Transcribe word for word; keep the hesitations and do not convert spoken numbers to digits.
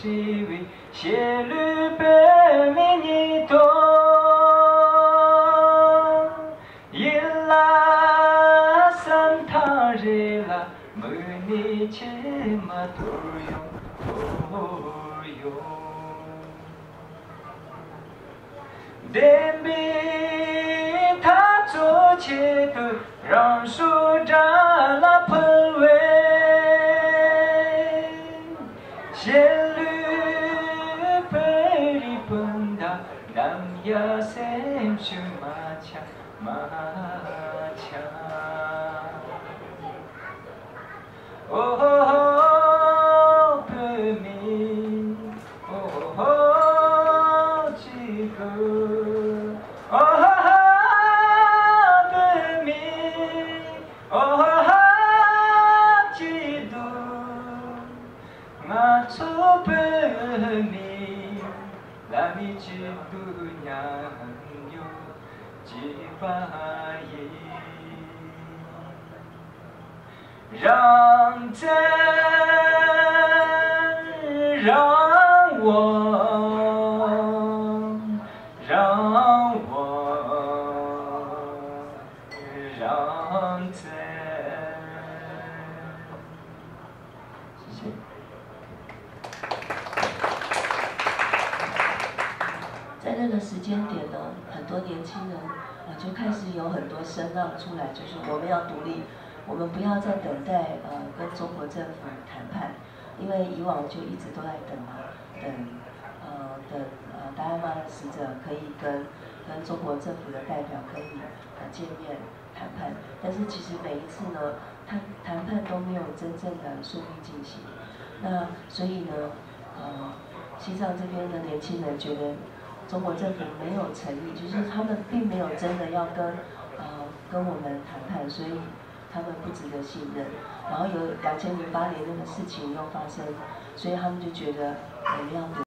西为谢律贝米尼多，伊拉三塔热拉莫尼切马托用托用。 电比他做切的让树扎拉喷味，谢律贝里本达南亚三十马恰马恰，哦贝米，哦几个。 哦哈贝米，哦哈基督，我做贝米，拉米基督娘有几把耶，让真让我让我。 让在，谢谢。 在那个时间点呢，很多年轻人啊就开始有很多声浪出来，就是我们要独立，我们不要再等待呃跟中国政府谈判，因为以往就一直都在等嘛，等呃等呃达赖嘛的使者可以跟跟中国政府的代表可以呃见面。 谈判，但是其实每一次呢，谈谈判都没有真正的顺利进行。那所以呢，呃，西藏这边的年轻人觉得中国政府没有诚意，就是他们并没有真的要跟呃跟我们谈判，所以他们不值得信任。然后有两千零八年那个事情又发生，所以他们就觉得我们要。